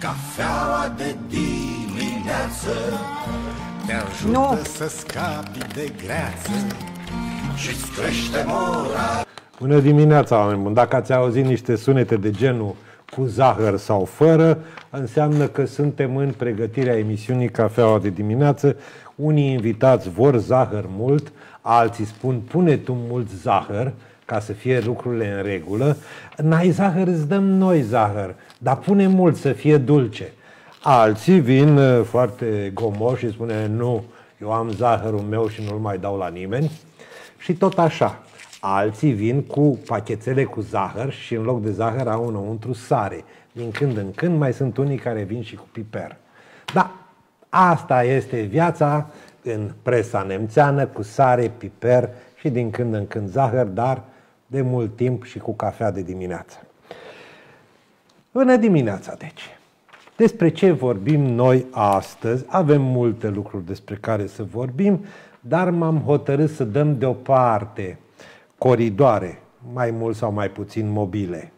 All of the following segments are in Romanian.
Cafeaua de dimineață te ajută să scapi de greață și-ți crește mora. Bună dimineața, oameni buni! Dacă ați auzit niște sunete de genul cu zahăr sau fără, înseamnă că suntem în pregătirea emisiunii Cafeaua de dimineață. Unii invitați vor zahăr mult, alții spun pune tu mult zahăr ca să fie lucrurile în regulă. N-ai zahăr, îți dăm noi zahăr, dar pune mult să fie dulce. Alții vin foarte gomoși și spune nu, eu am zahărul meu și nu-l mai dau la nimeni. Și tot așa. Alții vin cu pachetele cu zahăr și în loc de zahăr au înăuntru sare. Din când în când mai sunt unii care vin și cu piper. Da, asta este viața în presa nemțeană, cu sare, piper și din când în când zahăr, dar de mult timp și cu cafea de dimineață. Bună dimineața, deci! Despre ce vorbim noi astăzi? Avem multe lucruri despre care să vorbim, dar m-am hotărât să dăm deoparte coridoare, mai mult sau mai puțin mobile,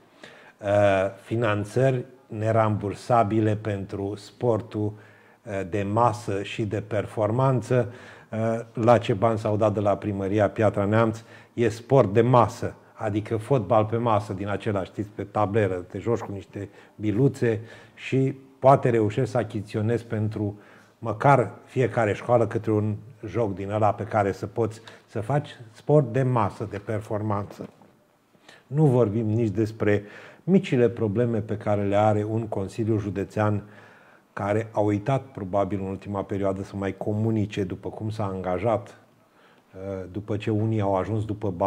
finanțări nerambursabile pentru sportul de masă și de performanță. La ce bani s-au dat de la primăria Piatra Neamț? E sport de masă, adică fotbal pe masă din acela, știți, pe tableră, te joci cu niște biluțe și poate reușești să achiziționezi pentru măcar fiecare școală câte un joc din ăla pe care să poți să faci sport de masă, de performanță. Nu vorbim nici despre micile probleme pe care le are un Consiliu Județean care a uitat probabil în ultima perioadă să mai comunice după cum s-a angajat, după ce unii au ajuns,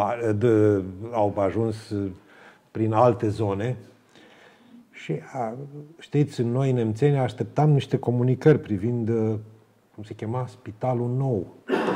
au ajuns prin alte zone. Și știți, noi nemțeni așteptam niște comunicări privind, cum se chema, Spitalul Nou,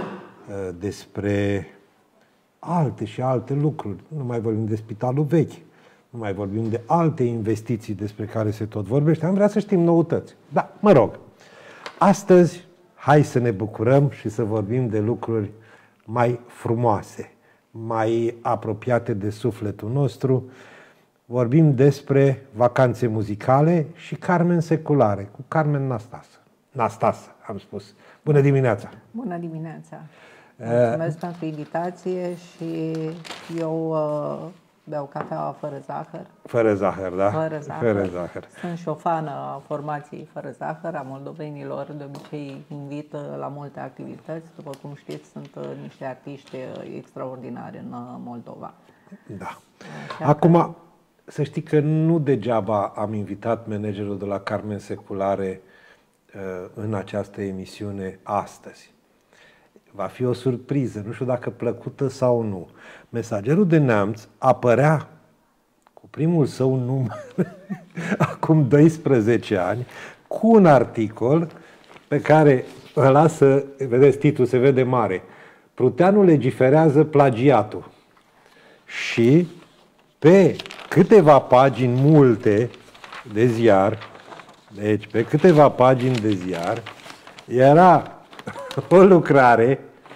despre alte și alte lucruri. Nu mai vorbim de Spitalul Vechi, nu mai vorbim de alte investiții despre care se tot vorbește. Am vrea să știm noutăți. Da, mă rog, astăzi hai să ne bucurăm și să vorbim de lucruri mai frumoase, mai apropiate de sufletul nostru. Vorbim despre vacanțe muzicale și Carmen Seculare, cu Carmen Nastase, am spus. Bună dimineața! Bună dimineața! Mulțumesc pentru invitație și eu beau cafeaua fără zahăr. Fără zahăr, da? Fără zahăr. Sunt și o fană a formației fără zahăr, a moldovenilor. De obicei invit la multe activități. După cum știți, sunt niște artiști extraordinari în Moldova. Da. Acum, să știi că nu degeaba am invitat managerul de la Carmen Seculare în această emisiune astăzi. Va fi o surpriză, nu știu dacă plăcută sau nu. Mesagerul de Neamț apărea cu primul său număr acum 12 ani cu un articol pe care îl lasă, vedeți, titlul se vede mare. Pruteanu legiferează plagiatul. Și pe câteva pagini multe de ziar, deci pe câteva pagini de ziar, era o lucrare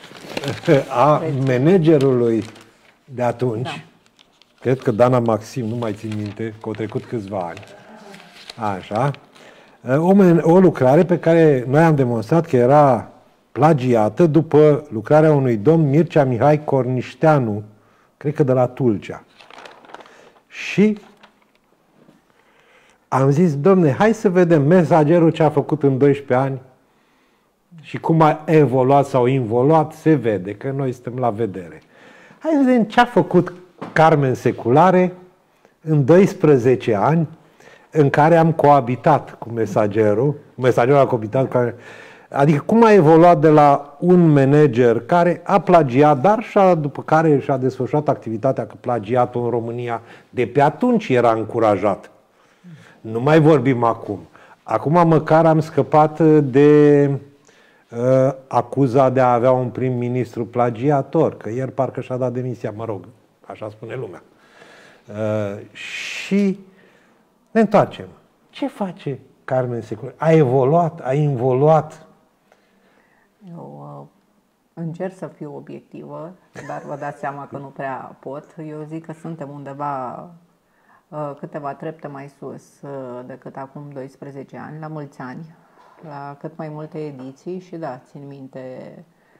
a managerului de atunci, da. Cred că Dana Maxim, nu mai țin minte, că au trecut câțiva ani. Așa. O lucrare pe care noi am demonstrat că era plagiată după lucrarea unui domn Mircea Mihai Cornișteanu, cred că de la Tulcea. Și am zis, domne, hai să vedem Mesagerul ce a făcut în 12 ani și cum a evoluat sau involuat, se vede, că noi suntem la vedere. Hai să vedem ce a făcut Carmen Seculare în 12 ani în care am coabitat cu Mesagerul. Mesagerul a coabitat cu... Adică cum a evoluat de la un manager care a plagiat, dar după care și-a desfășurat activitatea, că plagiatul în România de pe atunci era încurajat. Nu mai vorbim acum. Acum măcar am scăpat de acuza de a avea un prim-ministru plagiator, că ieri parcă și-a dat demisia, mă rog, așa spune lumea. Și ne întoarcem. Ce face Carmen Seculare? A evoluat, a involuat. Eu încerc să fiu obiectivă, dar vă dați seama că nu prea pot. Eu zic că suntem undeva câteva trepte mai sus decât acum 12 ani, la mulți ani, la cât mai multe ediții și da, țin minte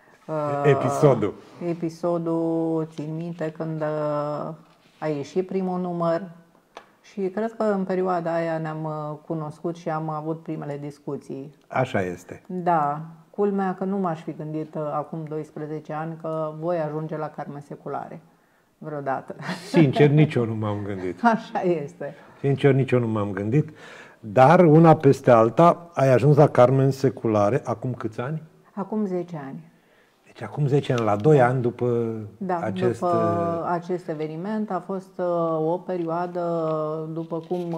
episodul, țin minte când a ieșit primul număr și cred că în perioada aia ne-am cunoscut și am avut primele discuții. Așa este. Da, culmea că nu m-aș fi gândit acum 12 ani că voi ajunge la Carmen Seculare vreodată. Sincer, nici eu nu m-am gândit. Așa este. Sincer, nici eu nu m-am gândit, dar una peste alta ai ajuns la Carmen Seculare acum câți ani? Acum 10 ani. Deci acum 10 ani, la 2 ani după după acest eveniment a fost o perioadă, după cum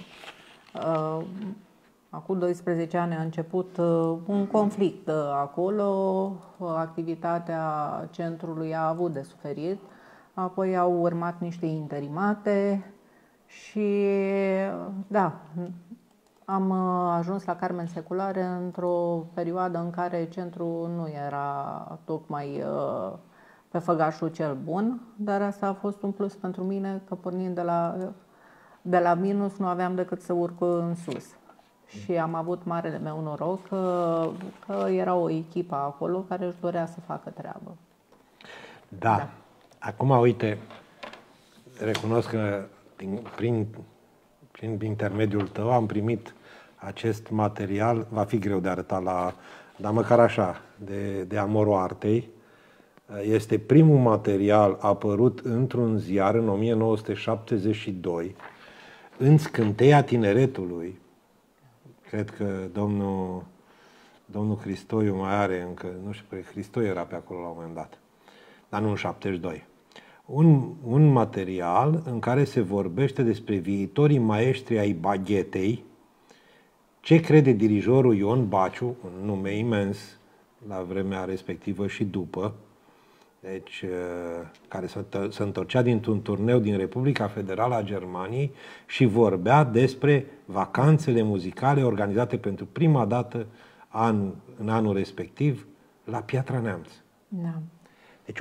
acum 12 ani a început un conflict acolo, activitatea centrului a avut de suferit, apoi au urmat niște interimate și da, am ajuns la Carmen Seculare într-o perioadă în care centrul nu era tocmai pe făgașul cel bun, dar asta a fost un plus pentru mine, că pornind de la minus nu aveam decât să urc în sus. Și am avut marele meu noroc că era o echipă acolo care își dorea să facă treabă. Da. Acum, uite, recunosc că prin intermediul tău am primit acest material, va fi greu de arătat dar măcar așa, de Amorul Artei. Este primul material apărut într-un ziar în 1972, în Scânteia Tineretului. Cred că domnul Cristoiu mai are încă, nu știu, Cristoiu era pe acolo la un moment dat, dar nu în 72. Un material în care se vorbește despre viitorii maestri ai baghetei, ce crede dirijorul Ion Baciu, un nume imens la vremea respectivă și după, deci, care se întorcea dintr-un turneu din Republica Federală a Germaniei și vorbea despre vacanțele muzicale organizate pentru prima dată în anul respectiv la Piatra Neamț. Da. Deci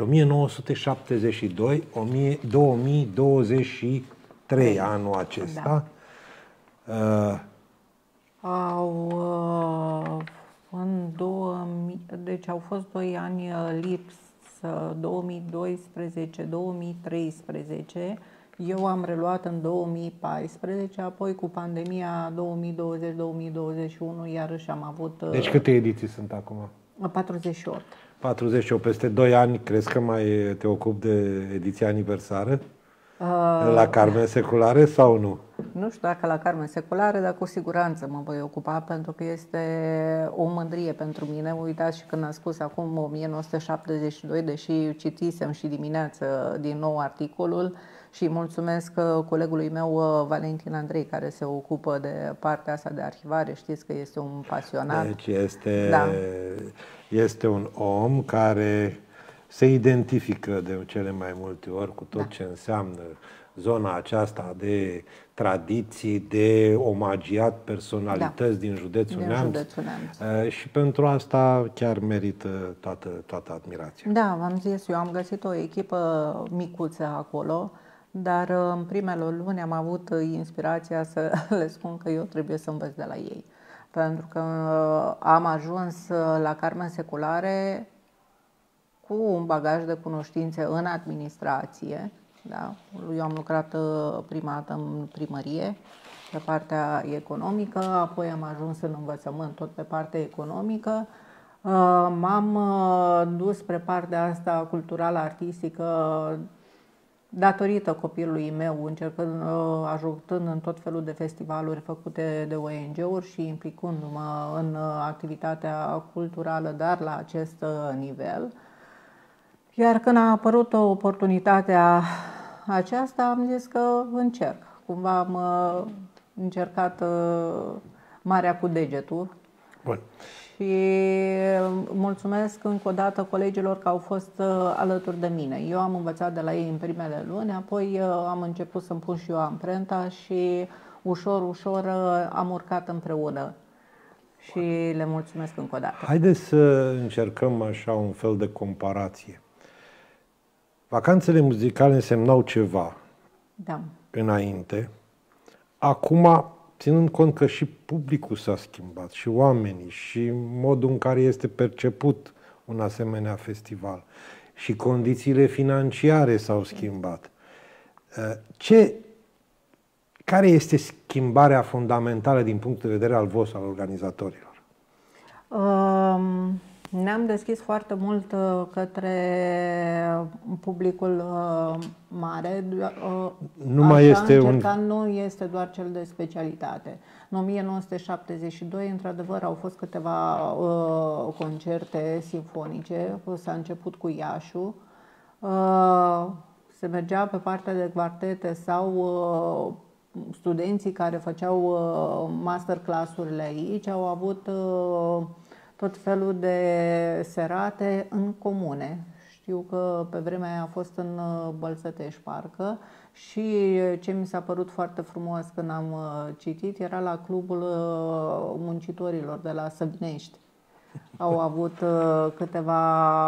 1972-2023 anul acesta. Da. Deci au fost 2 ani lipsă, 2012-2013. Eu am reluat în 2014, apoi cu pandemia 2020-2021 iarăși am avut... Deci câte ediții sunt acum? 48. 48. Peste 2 ani crezi că mai te ocupi de ediția aniversară? La Carmen Seculare sau nu? Nu știu dacă la Carmen Seculare, dar cu siguranță mă voi ocupa, pentru că este o mândrie pentru mine. Uitați, și când am spus acum 1972, deși citisem și dimineață din nou articolul, și mulțumesc colegului meu Valentin Andrei, care se ocupă de partea asta de arhivare. Știți că este un pasionat. Deci este un om care se identifică de cele mai multe ori cu tot ce înseamnă zona aceasta de tradiții, de omagiat personalități din județul Neamț. Și pentru asta chiar merită toată admirația. Da, v-am zis, eu am găsit o echipă micuță acolo, dar în primele luni am avut inspirația să le spun că eu trebuie să învăț de la ei. Pentru că am ajuns la Carmen Seculare cu un bagaj de cunoștințe în administrație. Da? Eu am lucrat prima dată în primărie, pe partea economică, apoi am ajuns în învățământ, tot pe partea economică. M-am dus spre partea asta culturală, artistică, datorită copilului meu, ajutând în tot felul de festivaluri făcute de ONG-uri și implicându-mă în activitatea culturală, dar la acest nivel. Iar când a apărut oportunitatea aceasta, am zis că încerc. Cumva am încercat marea cu degetul. Bun. Și mulțumesc încă o dată colegilor că au fost alături de mine. Eu am învățat de la ei în primele luni, apoi am început să-mi pun și eu amprenta și ușor, ușor am urcat împreună. Și le mulțumesc încă o dată. Haideți să încercăm așa un fel de comparație. Vacanțele muzicale însemnau ceva înainte. Acum, ținând cont că și publicul s-a schimbat, și oamenii, și modul în care este perceput un asemenea festival, și condițiile financiare s-au schimbat. Care este schimbarea fundamentală din punct de vedere al vostru, al organizatorilor? Ne-am deschis foarte mult către publicul mare. Nu mai este nu este doar cel de specialitate. În 1972, într-adevăr, au fost câteva concerte simfonice. S-a început cu Iașu. Se mergea pe partea de quartete sau studenții care făceau masterclass-urile aici au avut tot felul de serate în comune. Știu că pe vremea aia a fost în Bălțăteș, parcă, și ce mi s-a părut foarte frumos când am citit era la Clubul Muncitorilor de la Săbinești. Au avut câteva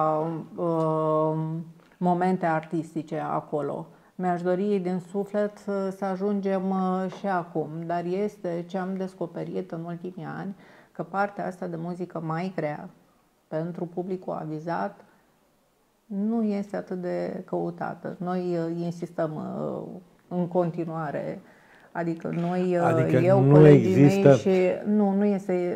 momente artistice acolo. Mi-aș dori din suflet să ajungem și acum, dar este ce am descoperit în ultimii ani, că partea asta de muzică mai grea pentru publicul avizat nu este atât de căutată. Noi insistăm în continuare, adică eu, nu colegii există... mei și nu este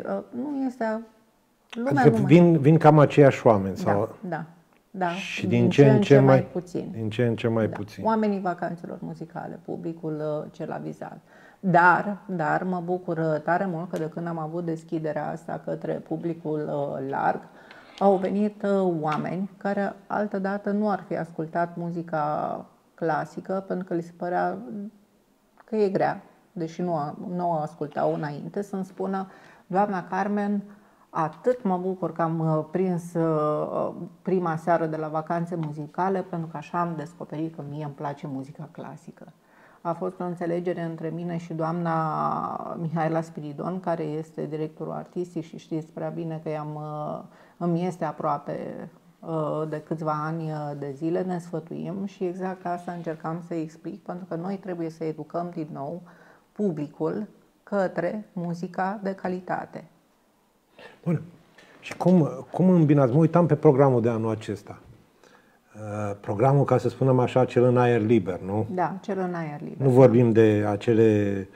lumea adică vin cam aceiași oameni sau... Da, și din ce în ce mai puțin. Din ce în ce mai puțin. Oamenii vacanțelor muzicale, publicul cel avizat. Dar mă bucur tare mult că de când am avut deschiderea asta către publicul larg, au venit oameni care altădată nu ar fi ascultat muzica clasică pentru că li se părea că e grea, deși nu o ascultau înainte, să-mi spună: doamna Carmen, atât mă bucur că am prins prima seară de la vacanțe muzicale, pentru că așa am descoperit că mie îmi place muzica clasică. A fost o înțelegere între mine și doamna Mihaela Spiridon, care este directorul artistic și știți prea bine că îmi este aproape de câțiva ani de zile, ne sfătuim și exact asta încercam să explic, pentru că noi trebuie să educăm din nou publicul către muzica de calitate. Bun. Și cum îmbinați? Mă uitam pe programul de anul acesta. Programul, ca să spunem așa, cel în aer liber, nu? Da, cel în aer liber. Nu vorbim de acele,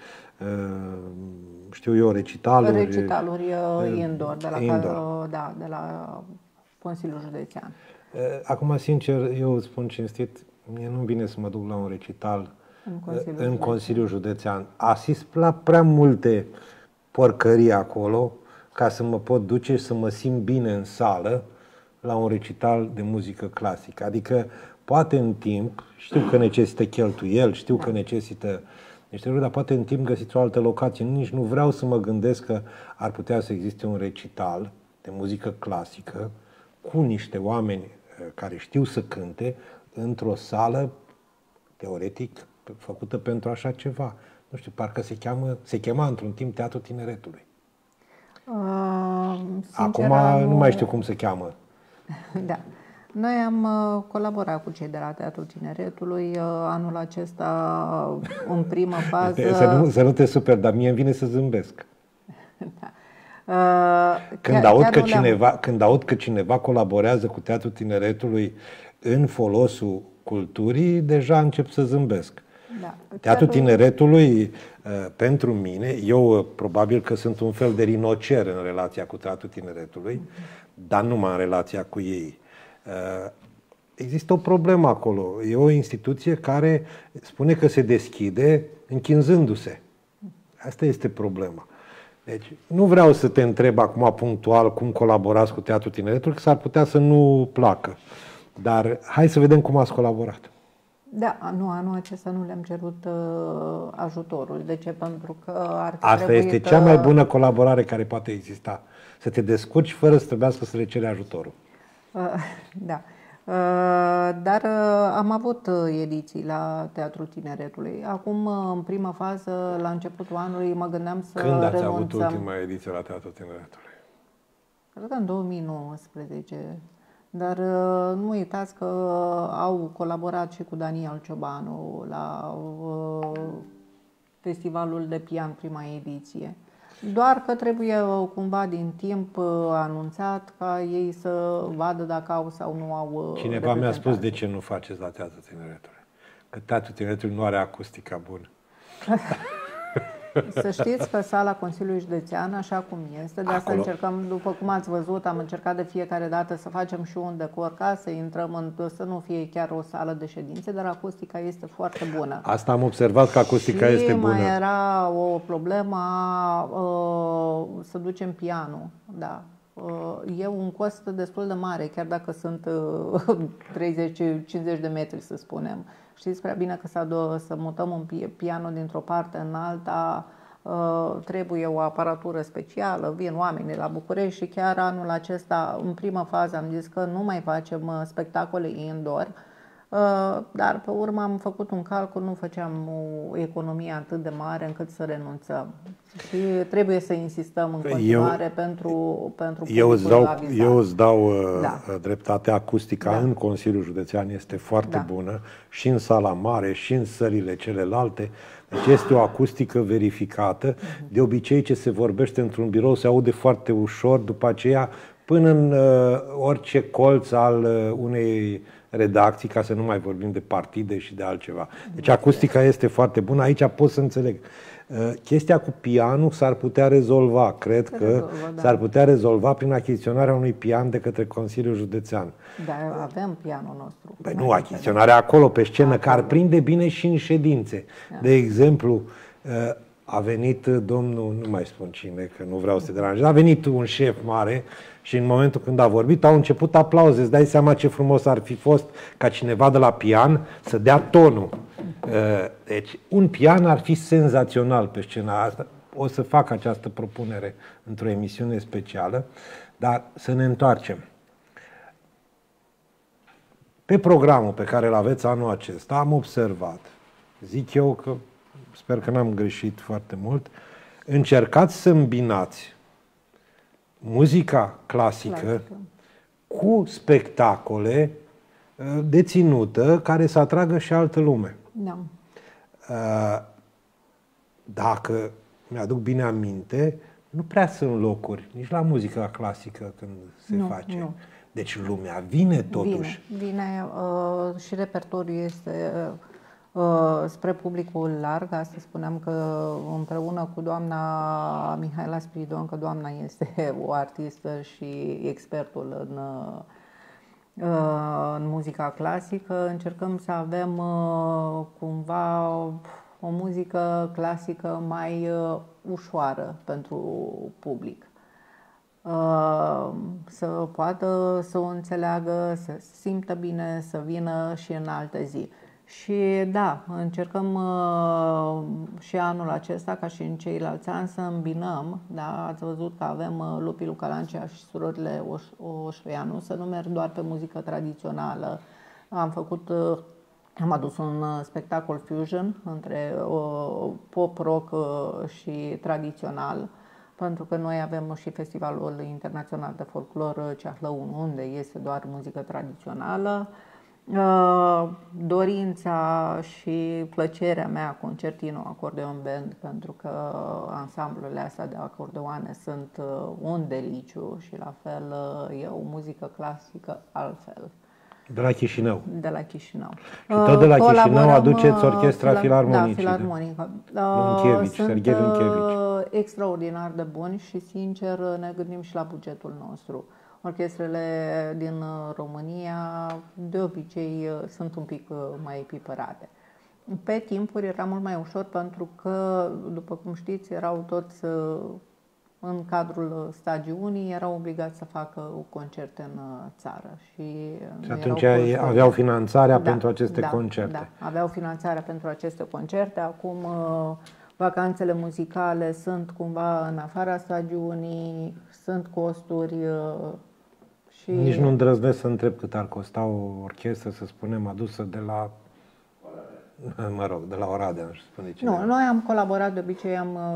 știu eu, recitaluri. Recitaluri indoor, de la Consiliul Județean. Acum, sincer, eu îți spun cinstit, mie nu-mi vine să mă duc la un recital în Consiliul Județean. Asist la prea multe porcării acolo ca să mă pot duce și să mă simt bine în sală la un recital de muzică clasică. Adică, poate în timp, știu că necesită cheltuieli, știu că necesită niște lucruri, dar poate în timp găsiți o altă locație. Nici nu vreau să mă gândesc că ar putea să existe un recital de muzică clasică cu niște oameni care știu să cânte într-o sală, teoretic, făcută pentru așa ceva. Nu știu, parcă se chema într-un timp Teatrul Tineretului. Acum nu mai știu cum se cheamă. Da. Noi am colaborat cu cei de la Teatrul Tineretului anul acesta în primă fază. Să nu te superi, dar mie îmi vine să zâmbesc. Da. Când aud că cineva colaborează cu Teatrul Tineretului în folosul culturii, deja încep să zâmbesc. Da. Teatrul Tineretului, pentru mine, eu probabil că sunt un fel de rinocer în relația cu Teatrul Tineretului, dar numai în relația cu ei. Există o problemă acolo. E o instituție care spune că se deschide închinzându-se. Asta este problema. Deci, nu vreau să te întreb acum punctual cum colaborați cu Teatrul Tineretului, că s-ar putea să nu placă. Dar hai să vedem cum ați colaborat. Da, anul acesta nu le-am cerut ajutorul. De ce? Pentru că asta este cea mai bună colaborare care poate exista. Să te descurci fără să trebuiască să le ceri ajutorul. Da. Dar am avut ediții la Teatrul Tineretului. Acum, în prima fază, la începutul anului, mă gândeam să renunțăm. Când ați avut ultima ediție la Teatrul Tineretului? Cred că în 2019. Dar nu uitați că au colaborat și cu Daniel Ciobanu la festivalul de pian prima ediție. Doar că trebuie cumva din timp anunțat ca ei să vadă dacă au sau nu au. Cineva mi-a spus de ce nu faceți la Teatrul Tineretului. Că Teatrul Tineretului nu are acustica bună. Să știți că sala Consiliului Județean, așa cum este, de asta încercăm, după cum ați văzut, am încercat de fiecare dată să facem și un decor ca să intrăm să nu fie chiar o sală de ședințe, dar acustica este foarte bună. Asta am observat, că acustica și este bună. mai era o problemă să ducem pianul, da. E un cost destul de mare, chiar dacă sunt 30-50 de metri, să spunem. Știți prea bine că să mutăm un piano dintr-o parte în alta, trebuie o aparatură specială, vin oamenii la București și chiar anul acesta, în prima fază, am zis că nu mai facem spectacole indoor, dar pe urmă am făcut un calcul, nu făceam o economie atât de mare încât să renunțăm. Și trebuie să insistăm în continuare pentru publicul avizat. Eu îți dau dreptate, acustica în Consiliul Județean este foarte bună, și în sala mare, și în sălile celelalte. Deci este o acustică verificată. De obicei, ce se vorbește într-un birou se aude foarte ușor, după aceea până în orice colț al unei redacții, ca să nu mai vorbim de partide și de altceva. Deci acustica este foarte bună. Aici pot să înțeleg. Chestia cu pianul s-ar putea rezolva, cred că s-ar putea rezolva prin achiziționarea unui pian de către Consiliul Județean. Dar avem pianul nostru. Păi nu, achiziționarea acolo, pe scenă, care prinde bine și în ședințe. De exemplu, a venit domnul, nu mai spun cine, că nu vreau să te deranjez, a venit un șef mare și în momentul când a vorbit au început aplauze. Îți dai seama ce frumos ar fi fost ca cineva de la pian să dea tonul. Deci un pian ar fi senzațional pe scena asta. O să fac această propunere într-o emisiune specială, dar să ne întoarcem. Pe programul pe care îl aveți anul acesta am observat, zic eu că sper că n-am greșit foarte mult, încercați să îmbinați muzica clasică cu spectacole de ținută care să atragă și altă lume. Da. Dacă mi-aduc bine aminte, nu prea sunt locuri, nici la muzica clasică când se face. Nu. Deci lumea vine totuși. Vine și repertoriul este spre publicul larg. Astăzi spuneam că împreună cu doamna Mihaela Spiridon, că doamna este o artistă și expertul în muzica clasică, încercăm să avem cumva o muzică clasică mai ușoară pentru public. Să poată să o înțeleagă, să simtă bine, să vină și în altă zi. Și da, încercăm și anul acesta, ca și în ceilalți ani, să îmbinăm. Da? Ați văzut că avem Lupi Lucalancea și surorile Oșoianu, să nu merg doar pe muzică tradițională. Am adus un spectacol fusion între pop, rock și tradițional, pentru că noi avem și Festivalul Internațional de Folclor Ceahlăun, unde este doar muzică tradițională. Dorința și plăcerea mea, Concertino Acordeon Band, pentru că ansamblurile astea de acordeoane sunt un deliciu și la fel e o muzică clasică altfel. De la Chișinău. De la Chișinău. Și tot de la Chișinău aduceți Orchestra Filarmonică. Da, Filarmonică. Serghei Lânchevici. Extraordinar de buni și, sincer, ne gândim și la bugetul nostru. Orchestrele din România de obicei sunt un pic mai pipărate. Pe timpuri era mult mai ușor pentru că, după cum știți, erau toți în cadrul stagiunii, erau obligați să facă concerte în țară. Și atunci aveau finanțarea pentru aceste concerte. Da, aveau finanțarea pentru aceste concerte. Acum vacanțele muzicale sunt cumva în afara stagiunii, sunt costuri. Și nici nu îndrăznesc să întreb cât ar costa o orchestră, să spunem, adusă de la, de la Oradea, nu știu spune cine. Nu, noi am colaborat, de obicei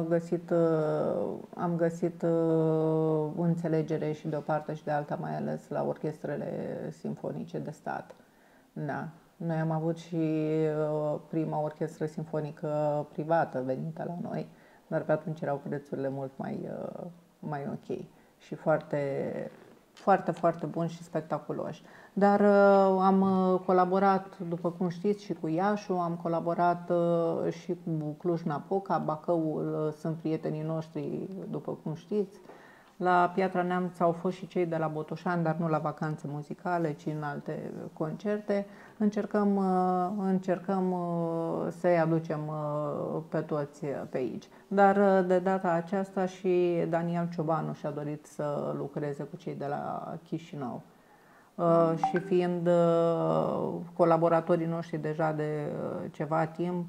am găsit înțelegere și de o parte și de alta, mai ales la orchestrele simfonice de stat. Da. Noi am avut și prima orchestră simfonică privată venită la noi, dar pe atunci erau prețurile mult mai ok și foarte buni și spectaculoși. Dar am colaborat, după cum știți, și cu Iașu, am colaborat și cu Cluj-Napoca, Bacăul sunt prietenii noștri, după cum știți. La Piatra Neamț au fost și cei de la Botoșani, dar nu la vacanțe muzicale, ci în alte concerte. Încercăm să-i aducem pe toți pe aici. Dar de data aceasta și Daniel Ciobanu și-a dorit să lucreze cu cei de la Chișinău. Și fiind colaboratorii noștri deja de ceva timp,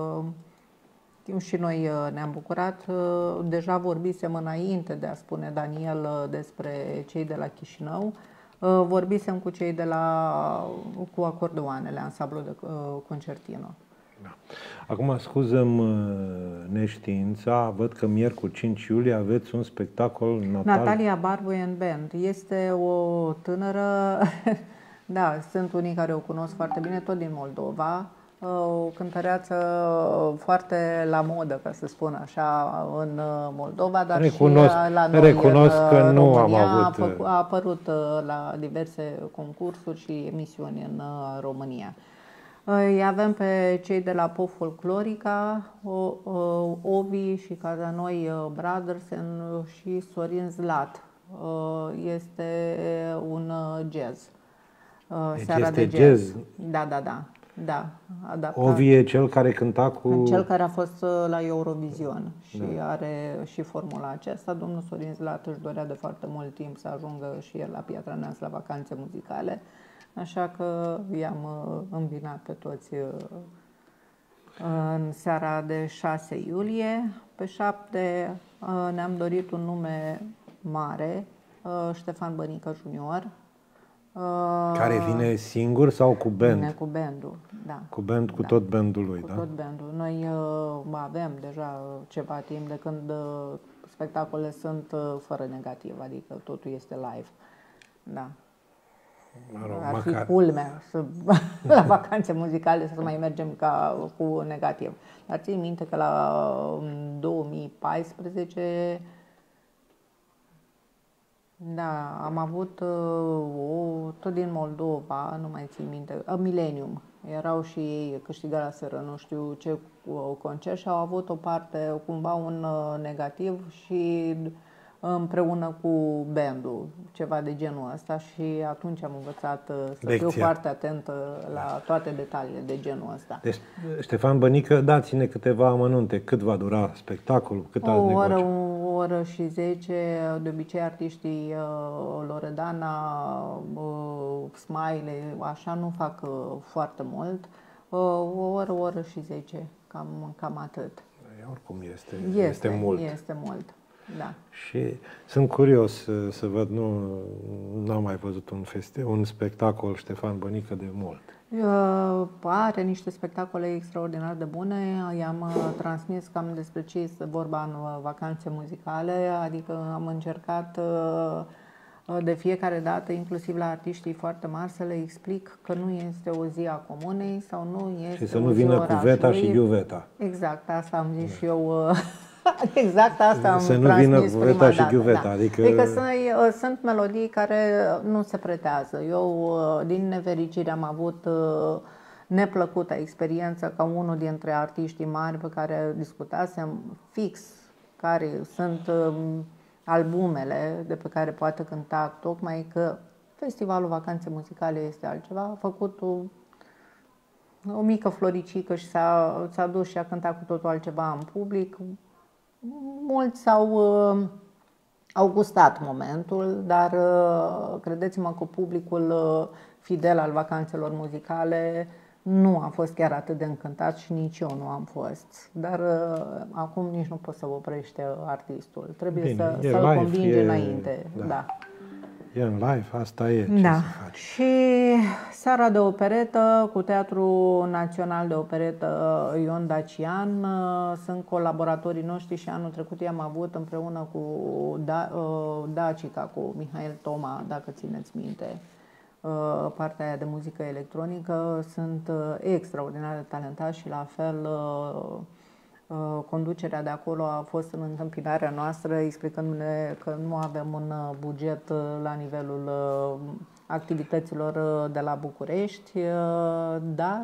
și noi ne-am bucurat. Deja vorbisem înainte de a spune Daniel despre cei de la Chișinău. Vorbisem cu cei de cu acordeoanele, ansamblul de concertino. Da. Acum scuzăm neștiința, văd că miercuri 5 iulie aveți un spectacol Natalia Barbu and Band. Este o tânără, da, sunt unii care o cunosc foarte bine, tot din Moldova. O cântăreață foarte la modă, ca să spun așa, în Moldova, dar și la noi recunosc că nu România. am avut... A apărut la diverse concursuri și emisiuni în România. Îi avem pe cei de la Pop Folclorica, Ovi și Casa Noi Brothers și Sorin Zlat. Este un jazz. Seara de jazz? Da. Adaptat. Ovi e cel care cânta cu... Cel care a fost la Eurovision și are și formula aceasta. Domnul Sorin Zlat își dorea de foarte mult timp să ajungă și el la Piatra Neamț la vacanțe muzicale, așa că i-am îmbinat pe toți în seara de 6 iulie. Pe 7 ne-am dorit un nume mare, Ștefan Bănică Junior. Care vine singur sau cu band? Vine cu bandul, da. Cu band, cu tot bandul lui, da? Cu tot bandul. Noi avem deja ceva timp de când spectacolele sunt fără negativ, adică totul este live. Da. Ar fi culmea la vacanțe muzicale să mai mergem cu negativ. Dar țin minte că la 2014 da, am avut tot din Moldova, nu mai țin minte, Millennium. Erau și ei câștigaraseră nu știu ce concert și au avut o parte, cumva un negativ și împreună cu bandul, ceva de genul ăsta, și atunci am învățat să fiu foarte atentă la toate detaliile de genul ăsta. Deci, Ștefan Bănică, dați-ne câteva amănunte. Cât va dura spectacolul? Cât ați negociat? O oră și 10, de obicei artiștii Loredana, Smiley, așa nu fac foarte mult. O oră și 10, cam atât. Oricum este mult. Este mult. Da. Și sunt curios să văd, nu am mai văzut un spectacol Ștefan Bănică de mult. Are niște spectacole extraordinar de bune, i-am transmis cam despre ce este vorba în vacanțe muzicale, adică am încercat de fiecare dată, inclusiv la artiștii foarte mari, să le explic că nu este o zi a comunei sau nu este și să nu vină cu veta și ghiuveta. Exact, asta am zis și eu. Exact asta am să nu vină cu veta și ghiuveta. Da. Adică sunt melodii care nu se pretează. Eu, din nefericire, am avut neplăcută experiență ca unul dintre artiștii mari pe care discutasem fix, care sunt albumele de pe care poate cânta, tocmai că Festivalul Vacanțe Muzicale este altceva. A făcut o mică floricică și s-a dus și a cântat cu totul altceva în public. Mulți au gustat momentul, dar credeți-mă că publicul fidel al vacanțelor muzicale nu a fost chiar atât de încântat și nici eu nu am fost. Dar acum nici nu poți să oprește artistul. Trebuie să-l convingi înainte. Da. E în live, asta e ce să faci. Și seara de operetă cu Teatrul Național de Operetă Ion Dacian sunt colaboratorii noștri și anul trecut i-am avut împreună cu Dacica, cu Mihail Toma, dacă țineți minte. partea aia de muzică electronică, sunt extraordinar de talentați și la fel conducerea de acolo a fost în întâmpinarea noastră, explicându-ne că nu avem un buget la nivelul activităților de la București, dar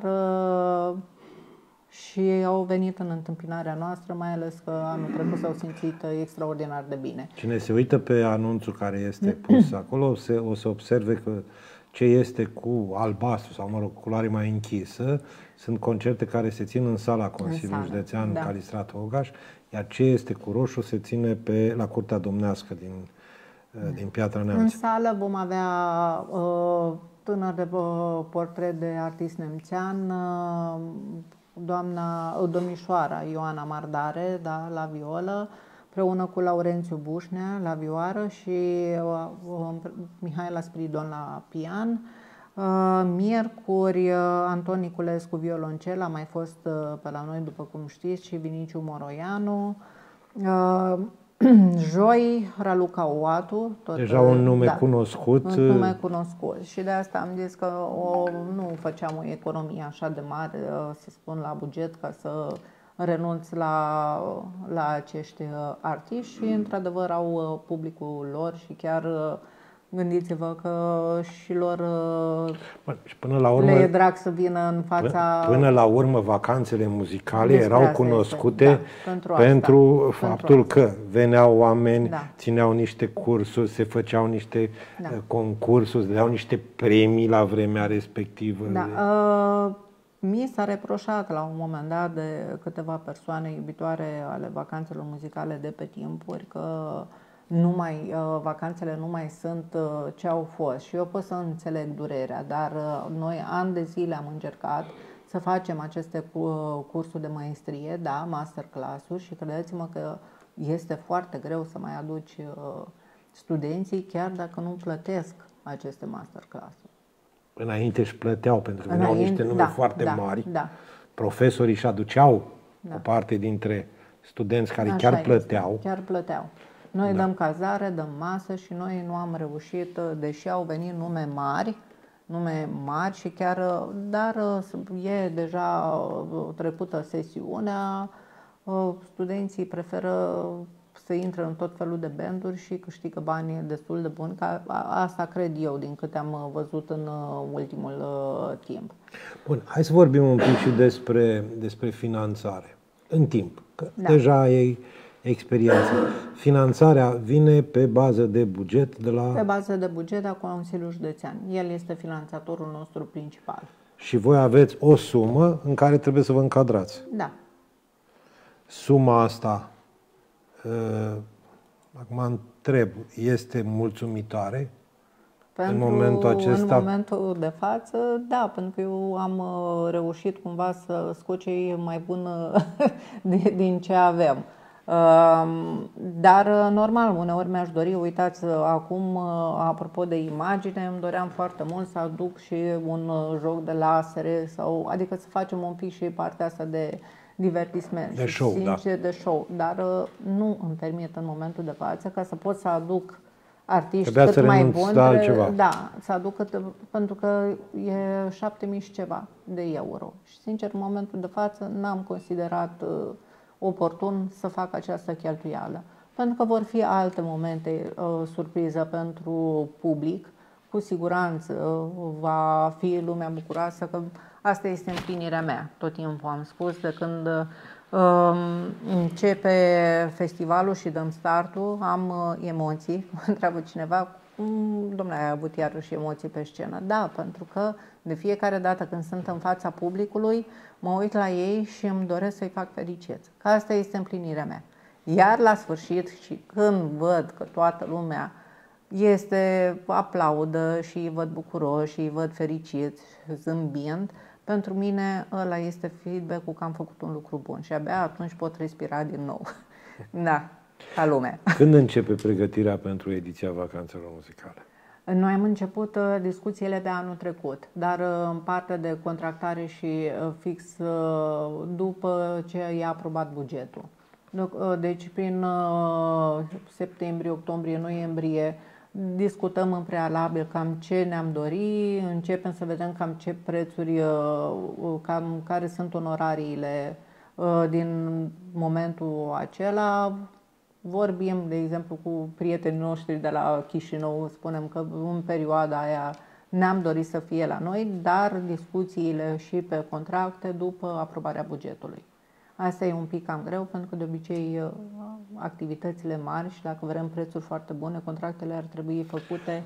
și au venit în întâmpinarea noastră, mai ales că anul trecut s-au simțit extraordinar de bine. Cine se uită pe anunțul care este pus acolo, o să observe că ce este cu albastru sau, mă rog, culoare mai închisă, sunt concerte care se țin în sala Consiliului Județean Calistrat Hogaș, iar ce este cu roșu se ține la Curtea Domnească din Piatra Neamț. În sală vom avea tânăr de portret de artist nemțean, domnișoara Ioana Mardare, da, la violă, împreună cu Laurențiu Bușnea la vioară și Mihaela Spiridon la pian. Miercuri, Anton Niculescu violoncel, a mai fost pe la noi, după cum știți, și Viniciu Moroianu. Joi, Raluca Oatu. Deja un nume cunoscut. Un nume cunoscut. Și de asta am zis că nu făceam o economie așa de mare, să spun, la buget, ca să renunț la acești artiști și, într-adevăr, au publicul lor și chiar gândiți-vă că și lor și până la urmă, le e drag să vină în fața... Până la urmă, vacanțele muzicale erau cunoscute pentru faptul că veneau oameni, țineau niște cursuri, se făceau niște concursuri, se dădeau niște premii la vremea respectivă. Mi s-a reproșat la un moment dat de câteva persoane iubitoare ale vacanțelor muzicale de pe timpuri că vacanțele nu mai sunt ce au fost. Și eu pot să înțeleg durerea, dar noi ani de zile am încercat să facem aceste cursuri de maestrie, masterclass-uri, și credeți-mă că este foarte greu să mai aduci studenții, chiar dacă nu plătesc aceste masterclass-uri. Înainte își plăteau, pentru că veneau niște nume foarte mari. Profesorii își aduceau o parte dintre studenți care chiar plăteau. Chiar plăteau. Noi dăm cazare, dăm masă și noi nu am reușit, deși au venit nume mari și chiar, dar e deja trecută sesiunea, studenții preferă să intre în tot felul de banduri și câștigă bani destul de buni. Asta cred eu, din câte am văzut în ultimul timp. Bun, hai să vorbim un pic și despre finanțare. În timp, că deja ei experiență. Finanțarea vine pe bază de buget Pe bază de buget a Consiliului Județean. El este finanțatorul nostru principal. Și voi aveți o sumă în care trebuie să vă încadrați. Da. Suma asta, acum întreb, este mulțumitoare în momentul acesta? În momentul de față, da, pentru că eu am reușit cumva să scot ce e mai bun din ce avem. Dar normal, uneori mi-aș dori, uitați, acum, apropo de imagine, îmi doream foarte mult să aduc și un joc de lasere, adică să facem un pic și partea asta de divertisment, de show, de show, dar nu îmi permit în momentul de față ca să pot să aduc artiști cât mai buni, să aduc pentru că e 7.000 și ceva de euro. Și sincer, în momentul de față n-am considerat oportun să fac această cheltuială. Pentru că vor fi alte momente surpriză pentru public, cu siguranță va fi lumea bucuroasă, că asta este împlinirea mea. Tot timpul am spus, de când începe festivalul și dăm startul, am emoții. Mă întreabă cineva, domnule, ai avut iarăși emoții pe scenă? Da, pentru că de fiecare dată când sunt în fața publicului, mă uit la ei și îmi doresc să-i fac fericiți. Că asta este împlinirea mea. Iar la sfârșit, și când văd că toată lumea aplaudă și îi văd bucuroși și îi văd fericiți, zâmbind, pentru mine ăla este feedback-ul că am făcut un lucru bun și abia atunci pot respira din nou. Da, ca lumea. Când începe pregătirea pentru ediția Vacanțelor Muzicale? Noi am început discuțiile de anul trecut, dar în partea de contractare și fix după ce i-a aprobat bugetul. Deci prin septembrie, octombrie, noiembrie discutăm în prealabil cam ce ne-am dori, începem să vedem cam ce prețuri, cam care sunt onorariile din momentul acela. Vorbim, de exemplu, cu prietenii noștri de la Chișinău, spunem că în perioada aia ne-am dorit să fie la noi, dar discuțiile și pe contracte după aprobarea bugetului. Asta e un pic cam greu, pentru că de obicei activitățile mari și dacă vrem prețuri foarte bune, contractele ar trebui făcute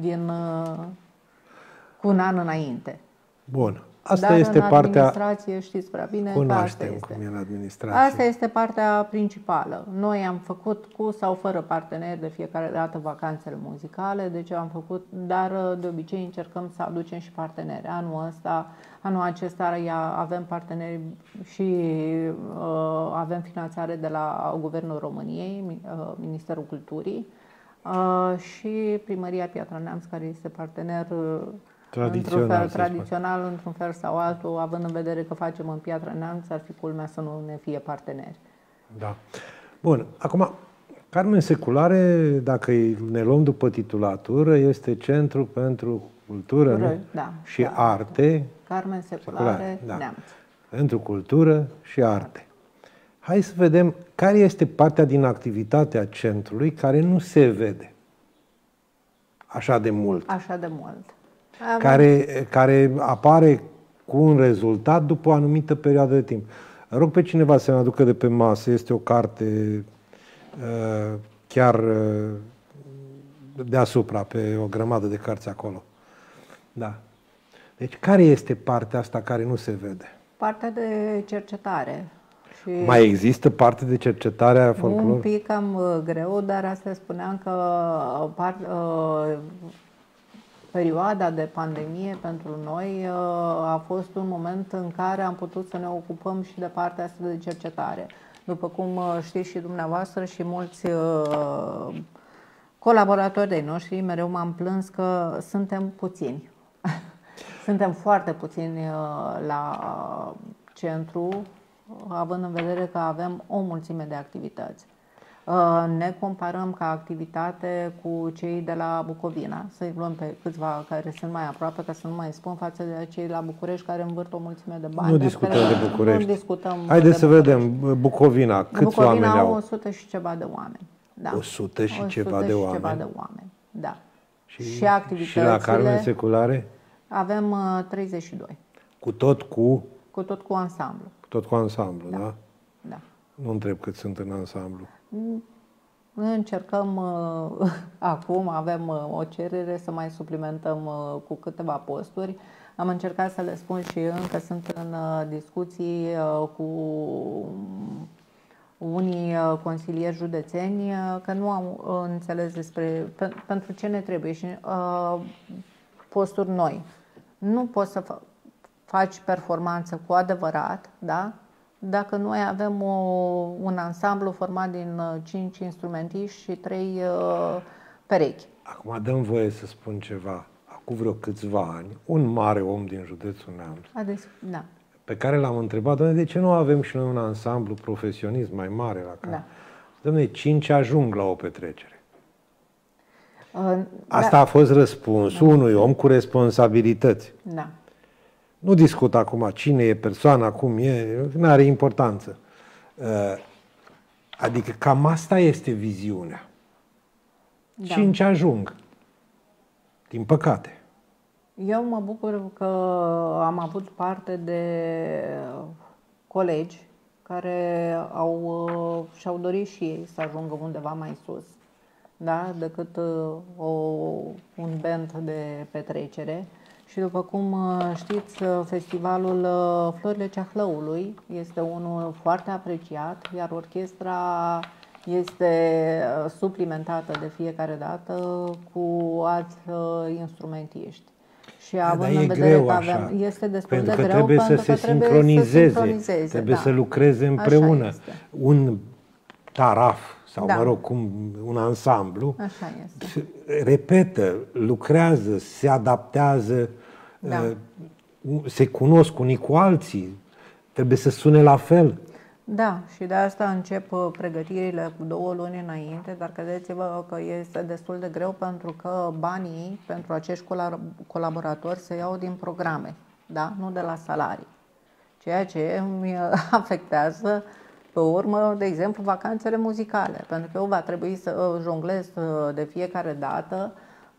cu un an înainte. Bun. Asta este partea... administrație știți prea bine că asta este. Cum e la administrație. Asta este partea principală. Noi am făcut cu sau fără parteneri de fiecare dată vacanțele muzicale, deci am făcut, dar de obicei încercăm să aducem și parteneri. Anul acesta avem parteneri și avem finanțare de la Guvernul României, Ministerul Culturii și Primăria Piatra Neamț, care este partener tradițional, într-un fel sau altul, având în vedere că facem în Piatra Neamț, ar fi culmea să nu ne fie parteneri. Da. Bun. Acum, Carmen Seculare, dacă ne luăm după titulatură, este Centru pentru Cultură, nu? Da, și Arte. Carmen Seculare, da. Neamț. Pentru Cultură și Arte. Hai să vedem care este partea din activitatea centrului care nu se vede așa de mult. Așa de mult. Care apare cu un rezultat după o anumită perioadă de timp. Rog pe cineva să ne aducă de pe masă, este o carte chiar deasupra, pe o grămadă de cărți acolo. Da. Deci care este partea asta care nu se vede? Partea de cercetare. Și mai există parte de cercetare a folclorului? Un pic cam greu, dar asta spuneam că perioada de pandemie pentru noi a fost un moment în care am putut să ne ocupăm și de partea asta de cercetare. După cum știți și dumneavoastră și mulți colaboratori de noștri, mereu m-am plâns că suntem puțini. Suntem foarte puțini la centru, având în vedere că avem o mulțime de activități. Ne comparăm ca activitate cu cei de la Bucovina, să-i luăm pe câțiva care sunt mai aproape, ca să nu mai spun, față de cei la București care învârt o mulțime de bani. Nu discutăm de București. Nu discutăm. Haideți să vedem, Bucovina, câți oameni au? Bucovina au 100 și ceva de oameni. Da. 100 și ceva de oameni. Da. Și activitățile... Și la Carmen Seculare? Avem 32. Cu tot cu? Cu tot cu ansamblu. Tot cu ansamblu, da? Da. Nu întreb cât sunt în ansamblu. Încercăm, acum avem o cerere să mai suplimentăm cu câteva posturi. Am încercat să le spun și încă sunt în discuții cu unii consilieri județeni că nu am înțeles pentru ce ne trebuie și posturi noi. Nu poți să faci performanță cu adevărat, da? Dacă noi avem un ansamblu format din 5 instrumentiști și 3 perechi. Acum dăm voie să spun ceva. Acum vreo câțiva ani, un mare om din județul Neamț, da, pe care l-am întrebat, doamne, de ce nu avem și noi un ansamblu profesionist mai mare la care? Da. Doamne, 5 ajung la o petrecere. Asta a fost răspunsul unui om cu responsabilități. Da. Nu discut acum cine e persoana, cum e, nu are importanță. Adică cam asta este viziunea. Da. 5 ajung. Din păcate. Eu mă bucur că am avut parte de colegi care și-au dorit și ei să ajungă undeva mai sus, da? Decât un band de petrecere. Și după cum știți, festivalul Florile Ceahlăului este unul foarte apreciat, iar orchestra este suplimentată de fiecare dată cu alți instrumentiști. Și având în vedere că este destul de greu pentru că trebuie să se sincronizeze, trebuie să lucreze împreună. Un taraf sau, mă rog, un ansamblu repetă, lucrează, se adaptează, se cunosc unii cu alții, trebuie să sune la fel. Da, și de asta încep pregătirile cu 2 luni înainte, dar credeți-vă că este destul de greu pentru că banii pentru acești colaboratori se iau din programe, da? Nu de la salarii. Ceea ce îmi afectează pe urmă, de exemplu, vacanțele muzicale, pentru că eu va trebui să jonglez de fiecare dată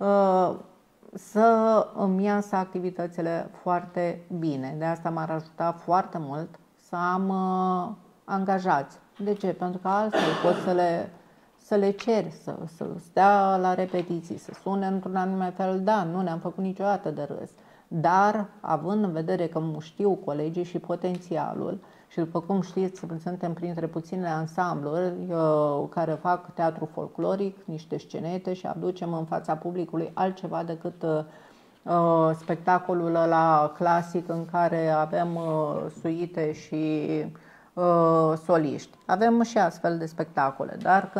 să îmi iasă activitățile foarte bine. De asta m-ar ajuta foarte mult să am angajați. De ce? Pentru că altfel pot să le ceri, să stea la repetiții, să sune într-un anume fel. Da, nu ne-am făcut niciodată de râs. Dar, având în vedere că știu colegii și potențialul, și după cum știți, suntem printre puținele ansambluri care fac teatru folcloric, niște scenete și aducem în fața publicului altceva decât spectacolul ăla clasic în care avem suite și soliști. Avem și astfel de spectacole, dar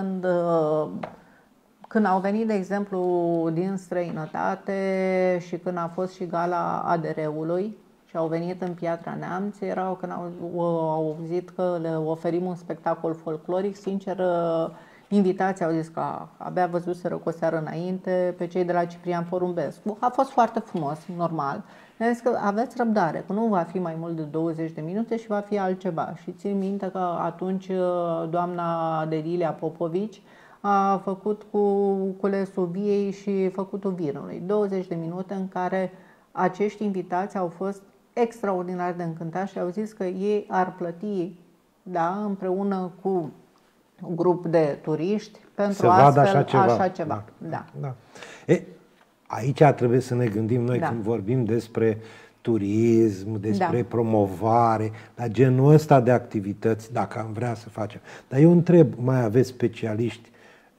când au venit, de exemplu, din străinătate și când a fost și gala ADR-ului și au venit în Piatra Neamț, când au auzit că le oferim un spectacol folcloric, sincer, invitații au zis că abia văzuseră cu o seară înainte pe cei de la Ciprian Porumbescu. A fost foarte frumos, normal. Ne-a zis că aveți răbdare, că nu va fi mai mult de 20 de minute și va fi altceva. Și țin minte că atunci doamna Delilia Popovici a făcut cu culesul viei și făcutul vinului. 20 de minute în care acești invitați au fost extraordinar de încântați și au zis că ei ar plăti, da, împreună cu un grup de turiști pentru astfel așa ceva. Da. Da. Aici trebuie să ne gândim noi când vorbim despre turism, despre promovare, la genul ăsta de activități, dacă am vrea să facem. Dar eu întreb, mai aveți specialiști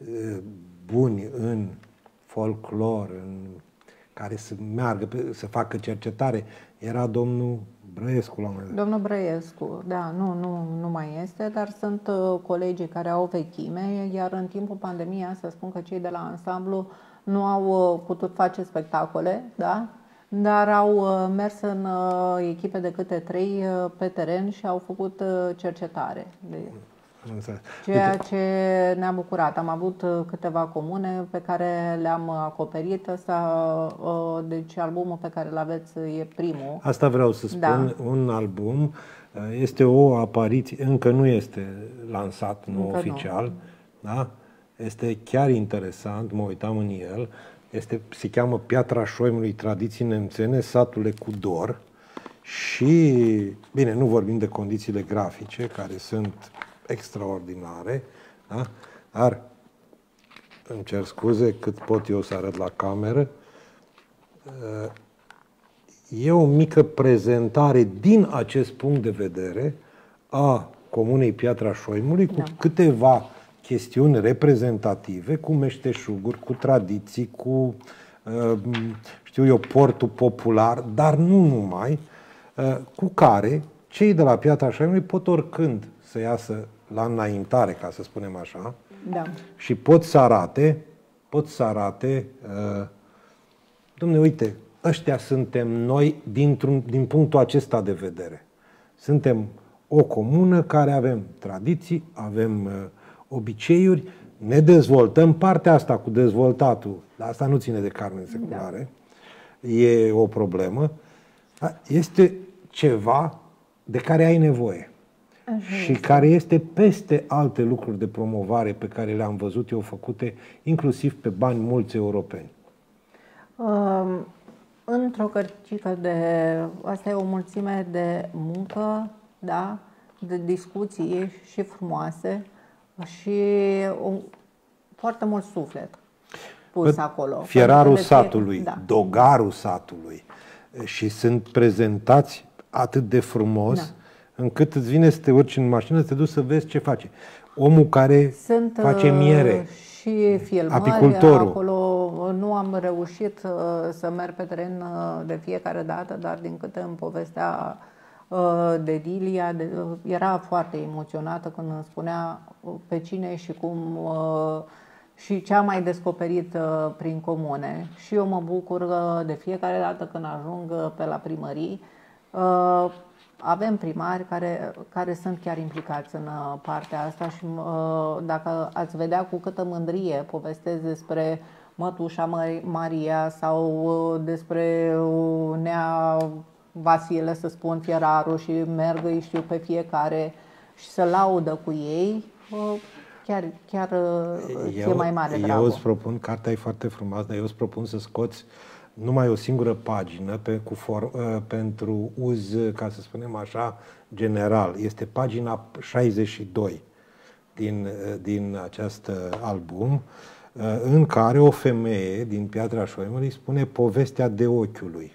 buni în folclor, care să meargă, să facă cercetare? Era domnul Brăiescu la un moment dat. Domnul Brăiescu, da, nu mai este, dar sunt colegii care au vechime, iar în timpul pandemiei, să spun că cei de la ansamblu nu au putut face spectacole, da? Dar au mers în echipe de câte 3 pe teren și au făcut cercetare. Ceea ce ne-a bucurat. Am avut câteva comune pe care le-am acoperit. Deci albumul pe care îl aveți e primul. Asta vreau să spun, un album este o apariție, încă nu este lansat, nu oficial, da? Este chiar interesant, mă uitam în el. Se cheamă Piatra Șoimului, tradiții nemțene, satule cu dor. Și, bine, nu vorbim de condițiile grafice, care sunt extraordinare, da? Dar îmi cer scuze cât pot eu să arăt la cameră. E o mică prezentare din acest punct de vedere a Comunei Piatra Șoimului cu câteva chestiuni reprezentative, cu meșteșuguri, cu tradiții, cu, știu eu, portul popular, dar nu numai, cu care cei de la Piatra Șoimului pot oricând să iasă la înaintare, ca să spunem așa, și pot să arate, dom'le, uite, ăștia suntem noi din punctul acesta de vedere. Suntem o comună care avem tradiții, avem obiceiuri, ne dezvoltăm. Partea asta cu dezvoltatul, dar asta nu ține de Carmen Seculare, e o problemă, este ceva de care ai nevoie. Și care este peste alte lucruri de promovare pe care le-am văzut eu făcute, inclusiv pe bani mulți europeni. Într-o cărcică asta e o mulțime de muncă, da? De discuții și frumoase și foarte mult suflet pus acolo. Fierarul satului, dogarul satului și sunt prezentați atât de frumos încât îți vine să te urci în mașină, să te duci să vezi ce face. Omul care face miere, și filmări apicultorul. Acolo nu am reușit să merg pe teren de fiecare dată, dar din câte îmi povestea Dedilia, era foarte emoționată când îmi spunea pe cine și cum și ce am mai descoperit prin comune. Și eu mă bucur de fiecare dată când ajung pe la primării. avem primari care sunt chiar implicați în partea asta și dacă ați vedea cu câtă mândrie povestesc despre mătușa Maria sau despre nea Vasile, să spun, Fieraru, și merg, îi știu pe fiecare și să laudă cu ei, chiar e mai mare dragul. Eu îți propun, cartea e foarte frumoasă, dar eu îți propun să scoți numai o singură pagină pentru uz, ca să spunem așa, general. Este pagina 62 din acest album, în care o femeie din Piatra Șoimului spune povestea de ochiului.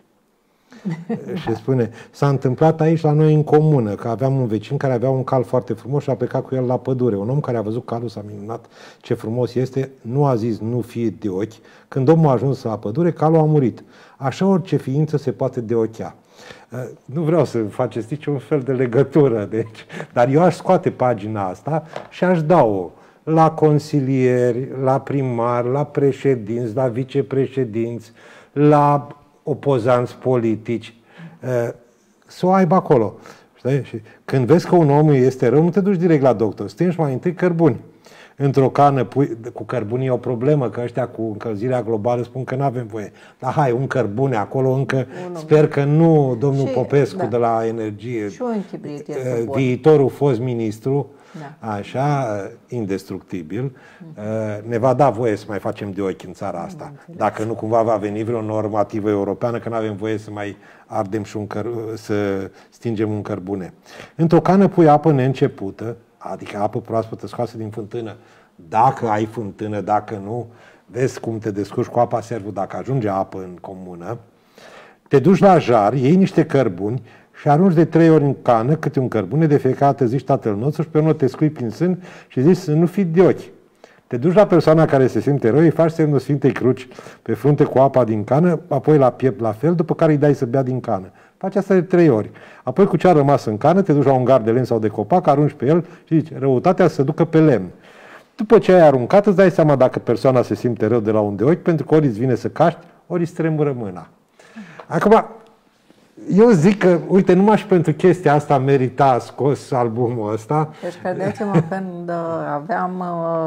Și spune, s-a întâmplat aici la noi în comună, că aveam un vecin care avea un cal foarte frumos și a plecat cu el la pădure. Un om care a văzut calul s-a minunat, ce frumos este, nu a zis nu fie de ochi. Când omul a ajuns la pădure, calul a murit. Așa orice ființă se poate deochea. Nu vreau să faceți niciun fel de legătură, deci, dar eu aș scoate pagina asta și aș da-o la consilieri, la primari, la președinți, la vicepreședinți, la opozanți politici, să o aibă acolo. Știi? Și când vezi că un om este rău, nu te duci direct la doctor, stingi mai întâi cărbuni. Într-o cană pui, cu cărbunii e o problemă, că ăștia cu încălzirea globală spun că nu avem voie. Dar hai, un cărbune acolo încă, sper că nu domnul Popescu de la Energie, și un chibrit este bun. Viitorul fost ministru, așa, indestructibil, ne va da voie să mai facem de ochi în țara asta. Dacă nu cumva va veni vreo normativă europeană că nu avem voie să mai ardem și să stingem un cărbune. Într-o cană pui apă neîncepută, adică apă proaspătă scoasă din fântână, dacă ai fântână, dacă nu, vezi cum te descurci cu apa servă dacă ajunge apă în comună, te duci la jar, iei niște cărbuni și arunci de 3 ori în cană câte un cărbune, de fiecare dată zici tatăl nostru și pe urmă te scui prin sân și zici să nu fii de ochi. Te duci la persoana care se simte rău, îi faci semnul Sfintei Cruci pe frunte cu apa din cană, apoi la piept la fel, după care îi dai să bea din cană. Faci asta de 3 ori. Apoi cu ce a rămas în cană, te duci la un gard de lemn sau de copac, arunci pe el și zici, răutatea să ducă pe lemn. După ce ai aruncat, îți dai seama dacă persoana se simte rău de la un de ochi, pentru că ori îți vine să caști, ori îți tremură mâna. Acum, eu zic că, uite, numai și pentru chestia asta merita scos albumul ăsta. Deci, credeți-mă, când aveam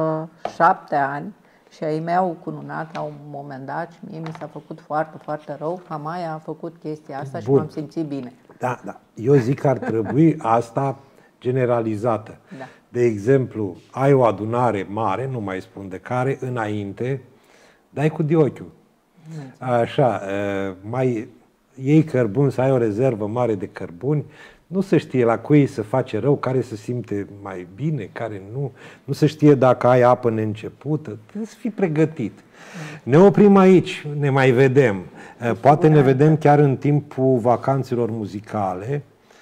7 ani și ai mei au cununat la un moment dat și mie mi s-a făcut foarte, foarte rău, ca Maia a făcut chestia asta și m-am simțit bine. Da, da. Eu zic că ar trebui asta generalizată. Da. De exemplu, ai o adunare mare, nu mai spun de care, înainte, dai cu diochiul. Așa, mai iei cărbuni, să ai o rezervă mare de cărbuni, nu se știe la cui se face rău, care se simte mai bine, care nu. Nu se știe dacă ai apă neîncepută. Trebuie să fii pregătit. Ne oprim aici, ne mai vedem. Poate ne vedem chiar în timpul vacanțelor muzicale.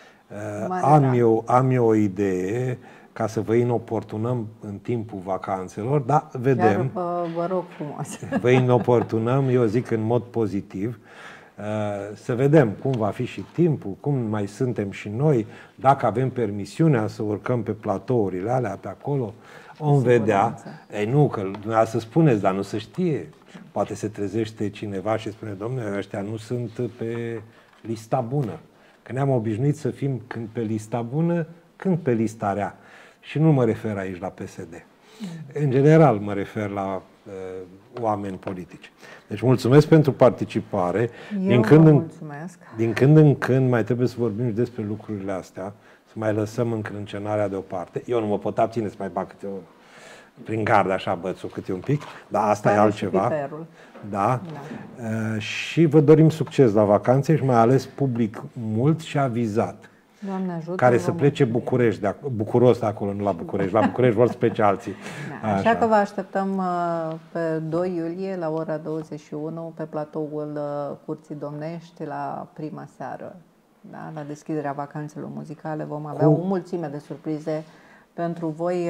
Am eu o idee ca să vă inoportunăm în timpul vacanțelor, dar vedem. Chiar vă rog frumos. Vă inoportunăm, eu zic, în mod pozitiv. Să vedem cum va fi și timpul, cum mai suntem și noi, dacă avem permisiunea să urcăm pe platourile alea, pe acolo, vom vedea. Ei, nu, că dumneavoastră spuneți, dar nu se știe. Poate se trezește cineva și spune, domnule, ăștia nu sunt pe lista bună. Că ne-am obișnuit să fim când pe lista bună, când pe lista rea. Și nu mă refer aici la PSD. În general mă refer la oameni politici. Deci mulțumesc pentru participare. Mulțumesc. Din când în când mai trebuie să vorbim și despre lucrurile astea, să mai lăsăm încrâncenarea deoparte. Eu nu mă pot abține să mai bag câte prin gard așa bățul câte un pic, dar asta e altceva. Da. Și vă dorim succes la vacanțe și mai ales public mult și avizat. Doamne ajută, care să plece bucuros de acolo, nu la București. La București vor spre alții. Da, așa că vă așteptăm pe 2 iulie la ora 21 pe platoul Curții Domnești la prima seară. Da? La deschiderea vacanțelor muzicale vom avea o mulțime de surprize pentru voi,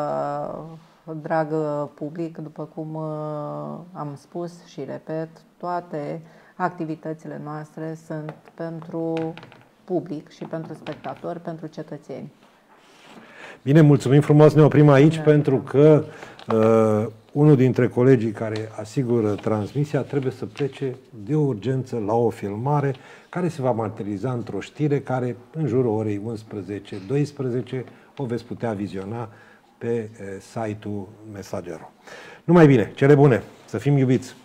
drag public, după cum am spus și repet, toate activitățile noastre sunt pentru public și pentru spectatori, pentru cetățeni. Bine, mulțumim frumos, ne oprim aici pentru că unul dintre colegii care asigură transmisia trebuie să plece de urgență la o filmare care se va materializa într-o știre care în jurul orei 11-12 o veți putea viziona pe site-ul Mesagero. Numai bine, cele bune, să fim iubiți!